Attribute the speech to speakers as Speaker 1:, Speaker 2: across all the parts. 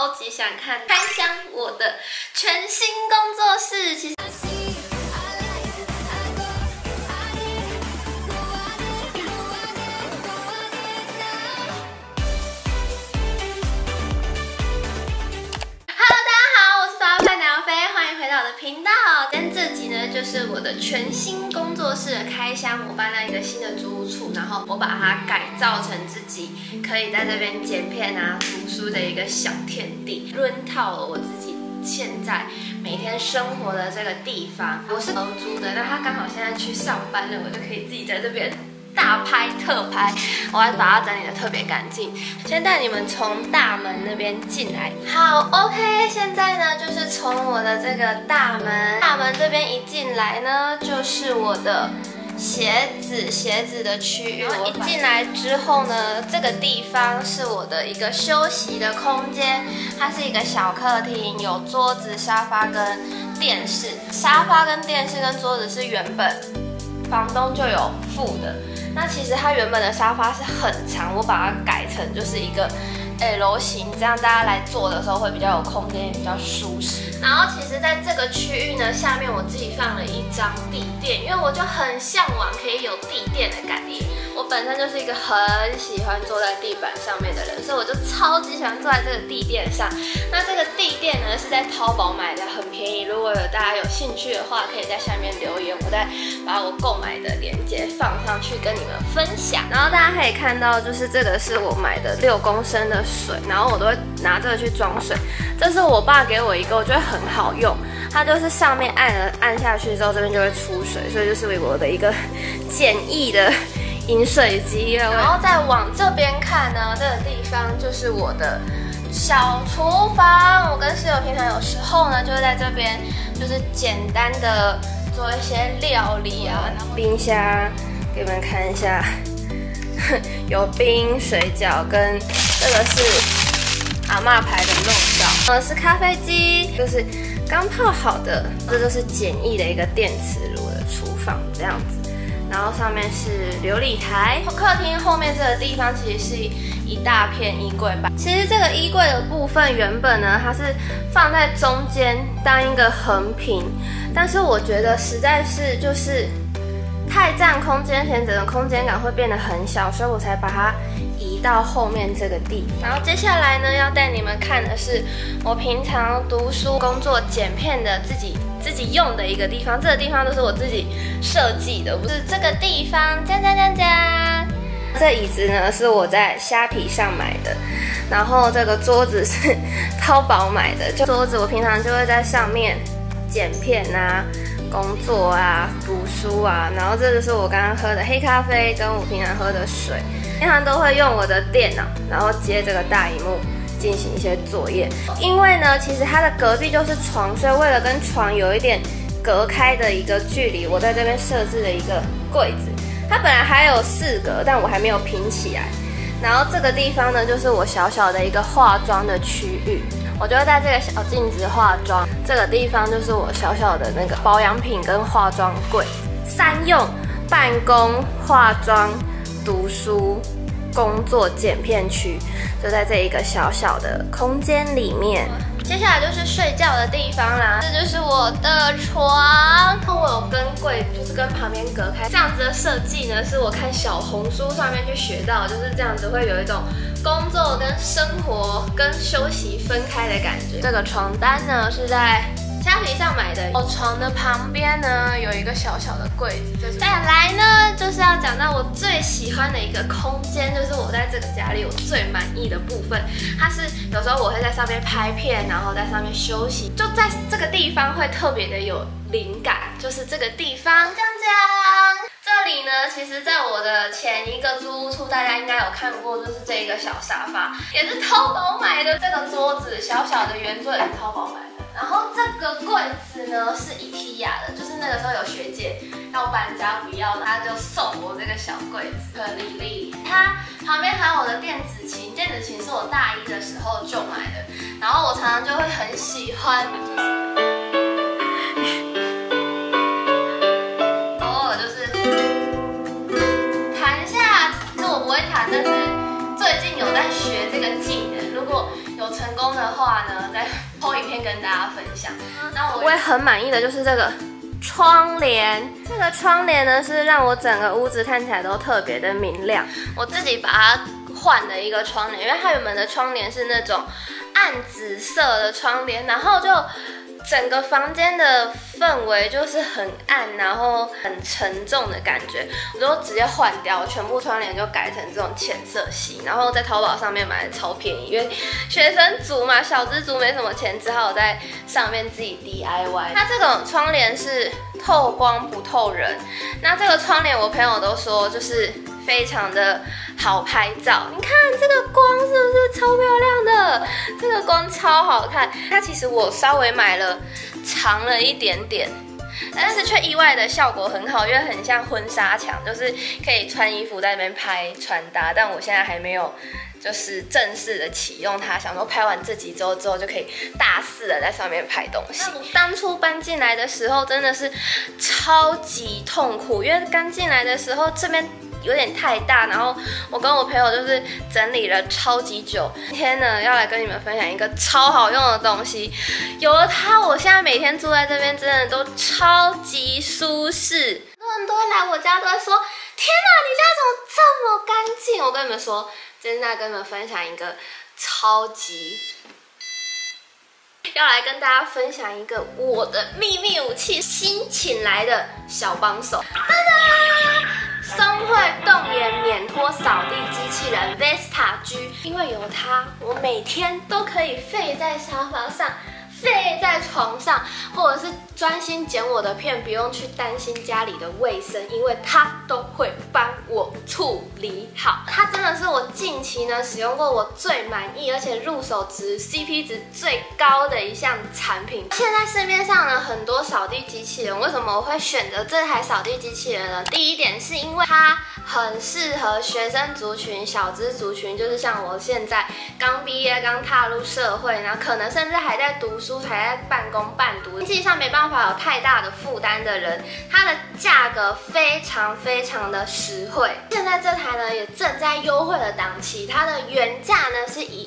Speaker 1: 超级想开箱我的全新工作室。其实。 频道，今天这集呢，就是我的全新工作室的开箱。我搬到一个新的租屋处，然后我把它改造成自己可以在这边剪片啊、读书的一个小天地，润套了我自己现在每天生活的这个地方。我是合租的，那他刚好现在去上班了，我就可以自己在这边。 大拍特拍，我还把它整理的特别干净。先带你们从大门那边进来。好 ，OK， 现在呢就是从我的这个大门这边一进来呢，就是我的鞋子的区域。一进来之后呢，这个地方是我的一个休息的空间，它是一个小客厅，有桌子、沙发跟电视。沙发跟电视跟桌子是原本房东就有附的。 那其实它原本的沙发是很长，我把它改成就是一个 L 型，这样大家来坐的时候会比较有空间，也比较舒适。然后其实在这个区域呢，下面我自己放了一张地垫，因为我就很向往可以有地垫的感觉。我本身就是一个很喜欢坐在地板上面的人，所以我就超级喜欢坐在这个地垫上。那这个地垫呢是在淘宝买的，很便宜。如果大家有兴趣的话，可以在下面留言，我再把我购买的链接放上去跟你们分享。然后大家可以看到，就是这个是我买的6公升的水，然后我都会拿这个去装水。这是我爸给我一个，我觉得很好用。它就是上面按下去之后，这边就会出水，所以就是我的一个简易的饮水机。然后再往这边看呢，这个地方就是我的小厨房。我跟室友平常有时候呢，就会在这边就是简单的做一些料理啊。冰箱给你们看一下，有冰水饺跟这个是。 阿嬷牌的肉燥，是咖啡机，就是刚泡好的，这就是简易的一个电磁炉的厨房这样子。然后上面是琉璃台，客厅后面这个地方其实是一大片衣柜吧。其实这个衣柜的部分原本呢，它是放在中间当一个横屏，但是我觉得实在是就是太占空间，整个空间感会变得很小，所以我才把它。 移到后面这个地方，然后接下来呢，要带你们看的是我平常读书、工作、剪片的自己用的一个地方。这个地方都是我自己设计的，不是这个地方。锵锵锵锵！这椅子呢是我在虾皮上买的，然后这个桌子是淘宝买的。桌子我平常就会在上面剪片啊。 工作啊，读书啊，然后这就是我刚刚喝的黑咖啡，跟我平常喝的水。平常都会用我的电脑，然后接这个大萤幕进行一些作业。因为呢，其实它的隔壁就是床，所以为了跟床有一点隔开的一个距离，我在这边设置了一个柜子。它本来还有4格，但我还没有拼起来。然后这个地方呢，就是我小小的一个化妆的区域。 我就会在这个小镜子化妆，这个地方就是我小小的那个保养品跟化妆柜，3用办公、化妆、读书、工作剪片区，就在这一个小小的空间里面。接下来就是睡觉的地方啦，这就是我的床，我有跟柜就是跟旁边隔开，这样子的设计呢，是我看小红书上面去学到，就是这样子会有一种。 工作跟生活跟休息分开的感觉。这个床单呢是在虾皮上买的。我床的旁边呢有一个小小的柜子。再来呢就是要讲到我最喜欢的一个空间，就是我在这个家里我最满意的部分。它是有时候我会在上面拍片，然后在上面休息，就在这个地方会特别的有灵感，就是这个地方。锵锵。 这里呢，其实在我的前一个租屋处，大家应该有看过，就是这一个小沙发，也是淘宝买的。这个桌子小小的圆桌也是淘宝买的。然后这个柜子呢是 IKEA 的，就是那个时候有学姐要搬家不要，她就送我这个小柜子，很丽丽。它旁边还有我的电子琴，电子琴是我大1的时候就买的，然后我常常就会很喜欢。但是最近有在学这个技能，如果有成功功的话呢，再拍影片跟大家分享。那我也很满意的就是这个窗帘，这个窗帘呢是让我整个屋子看起来都特别的明亮。我自己把它换了一个窗帘，因为它原本的窗帘是那种暗紫色的窗帘，然后就整个房间的氛围就是很暗，然后很沉重的感觉，我都直接换掉，全部窗帘就改成这种浅色系，然后在淘宝上面买的超便宜，因为学生族嘛，小资族没什么钱，只好在上面自己 DIY。它这种窗帘是透光不透人，那这个窗帘我朋友都说就是非常的好拍照，你看这个光是不是超漂亮的？这个光超好看。它其实我稍微买了长了一点点，但是却意外的效果很好，因为很像婚纱墙，就是可以穿衣服在那边拍穿搭。但我现在还没有就是正式的启用它，想说拍完这集之后就可以大肆的在上面拍东西。当初搬进来的时候真的是超级痛苦，因为刚进来的时候这边有点太大，然后我跟我朋友就是整理了超级久。今天呢，要来跟你们分享一个超好用的东西，有了它，我现在每天住在这边真的都超级舒适。很多人都会来我家，都会说：“天哪，你家怎么这么干净？”我跟你们说，今天要跟你们分享一个超级。要来跟大家分享一个我的秘密武器，新请来的小帮手。哒哒！松慧动眼免拖扫地机器人 Vesta G， 因为有它，我每天都可以废在沙发上，废在床上，或者是专心剪我的片，不用去担心家里的卫生，因为它都会帮我处理好。它真的是我近期呢使用过我最满意，而且入手值 CP 值最高的一项产品。现在市面上呢很多扫地机器人，为什么我会选择这台扫地机器人呢？第一点是因为它很适合学生族群、小资族群，就是像我现在刚毕业、刚踏入社会，然后可能甚至还在读书、还在半工半读，经济上没办法有太大的负担的人，它的价格非常的实惠。现在这台呢也正在优惠的档期，它的原价呢是以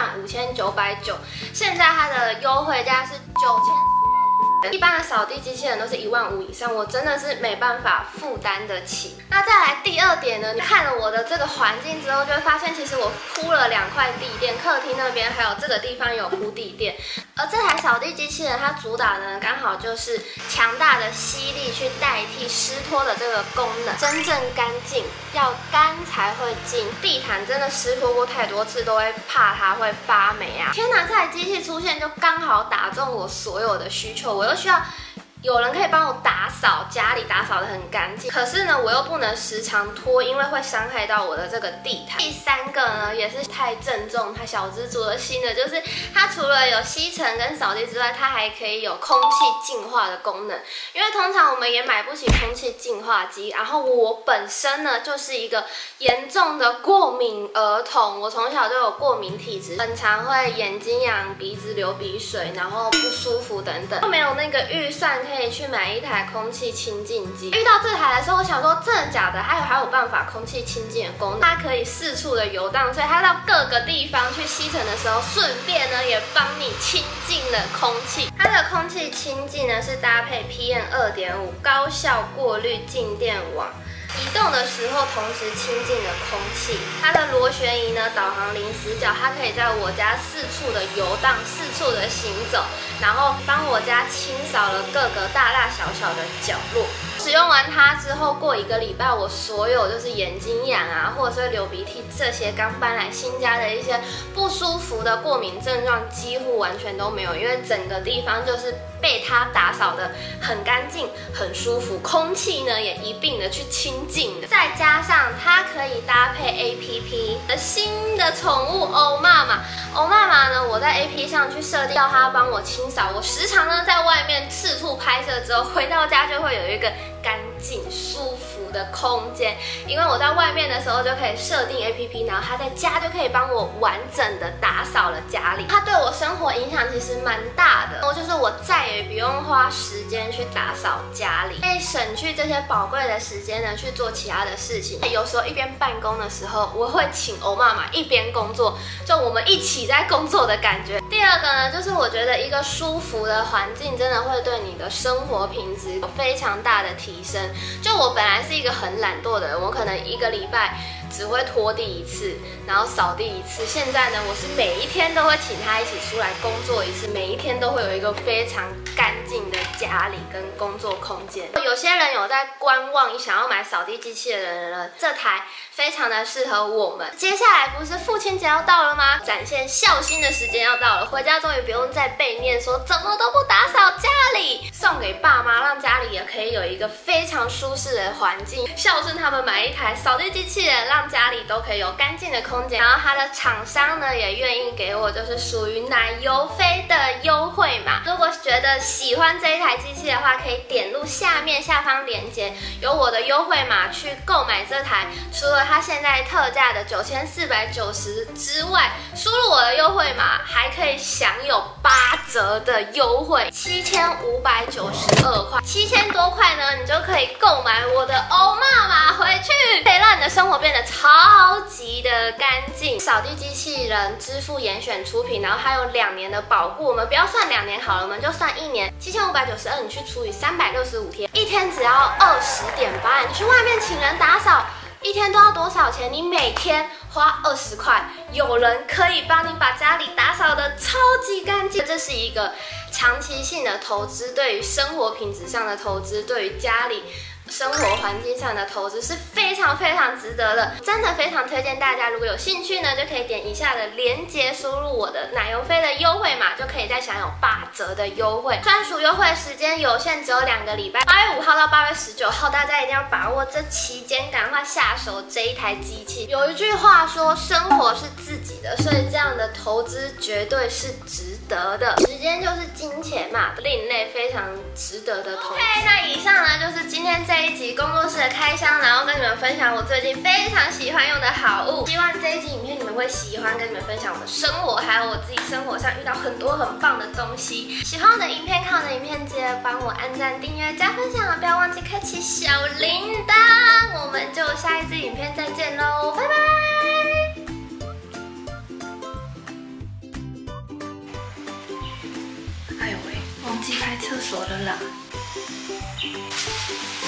Speaker 1: 15990，现在它的优惠价是9000。一般的扫地机器人都是15000以上，我真的是没办法负担得起。那再来第二点呢，你看了我的这个环境之后，就会发现其实我铺了2块地垫，客厅那边还有这个地方有铺地垫。而这台扫地机器人它主打呢，刚好就是强大的吸力去代替湿拖的这个功能，真正干净要干才会净。地毯真的湿拖过太多次，都会怕它会发霉啊！天哪，这台机器出现就刚好打中我所有的需求，我又需要有人可以帮我打扫，家里打扫得很干净，可是呢，我又不能时常拖，因为会伤害到我的这个地毯。第三个呢，也是太正中它小资族的心的，就是它除了有吸尘跟扫地之外，它还可以有空气净化的功能。因为通常我们也买不起空气净化机，然后我本身呢就是一个严重的过敏儿童，我从小就有过敏体质，很常会眼睛痒、鼻子流鼻水，然后不舒服等等，没有那个预算可以去买一台空气清净机。遇到这台的时候，我想说真的假的？还有办法空气清净的功能，它可以四处的游荡，所以它到各个地方去吸尘的时候，顺便呢也帮你清净了空气。它的空气清净呢是搭配 PM2.5 高效过滤静电网。移动的时候同时清净了空气，它的螺旋仪呢导航零死角，它可以在我家四处的游荡，四处的行走，然后帮我家清扫了各个大大小小的角落。使用完它之后，过1个礼拜，我所有就是眼睛痒啊，或者是流鼻涕这些刚搬来新家的一些不舒服的过敏症状，几乎完全都没有，因为整个地方就是被它打扫的很干净、很舒服，空气呢也一并的去清净的。再加上它可以搭配 APP， 新的宠物欧妈妈。欧妈妈呢，我在 APP 上去设定要它帮我清扫，我时常呢在外面四处拍摄之后，回到家就会有一个干净舒服的空间，因为我在外面的时候就可以设定 APP， 然后它在家就可以帮我完整的打扫了家里。它对我生活影响其实蛮大的，就是就是我再也不用花时间去打扫家里，可以省去这些宝贵的时间呢去做其他的事情。有时候一边办公的时候，我会请欧妈妈一边工作，就我们一起在工作的感觉。第二个呢，就是我觉得一个舒服的环境真的会对你的生活品质有非常大的提升。就我本来是一个很懒惰的人，我可能1个礼拜只会拖地1次，然后扫地1次。现在呢，我是每一天都会请他一起出来工作1次，每一天都会有一个非常干净的家里跟工作空间。有些人有在观望，想要买扫地机器人了，这台非常的适合我们。接下来不是父亲节要到了吗？展现孝心的时间要到了，回家终于不用再被念说怎么都不打扫家里，送给爸妈，让家里也可以有一个非常舒适的环境。孝顺他们买一台扫地机器人，让家里都可以有干净的空间。然后他的厂商呢也愿意给我就是属于奶油飞的优惠码。如果觉得喜欢这一台机器的话，可以点入下方链接，有我的优惠码去购买这台。除了它现在特价的9490之外，输入我的优惠码还可以享有8折的优惠，7592块，7000多块呢，你就可以购买我的欧妈妈回去，可以让你的生活变得超级的干净。扫地机器人支付严选出品，然后还有2年的保固，我们不要算2年好了，我们就算1年，7592你去除以365天，一天只要20.8，你去外面请人打扫。一天都要多少钱？你每天花20块，有人可以帮你把家里打扫得超级干净。这是一个长期性的投资，对于生活品质上的投资，对于家里生活环境上的投资是非常非常值得的，真的非常推荐大家。如果有兴趣呢，就可以点以下的链接，输入我的奶油飞的优惠码，就可以再享有8折的优惠。专属优惠时间有限，只有2个礼拜，8月5号到8月19号，大家一定要把握这期间，赶快下手这一台机器。有一句话说，生活是自己的，所以这样的投资绝对是值得的。时间就是金钱嘛，另类非常值得的投资。那以上呢就是今天这一集工作室的开箱，然后跟你们分享我最近非常喜欢用的好物。希望这一集影片你们会喜欢，跟你们分享我的生活，还有我自己生活上遇到很多很棒的东西。喜欢我的影片，看我的影片，记得帮我按赞、订阅、加分享，不要忘记开启小铃铛。我们就下一支影片再见喽，拜拜。哎呦喂，忘记开厕所了啦。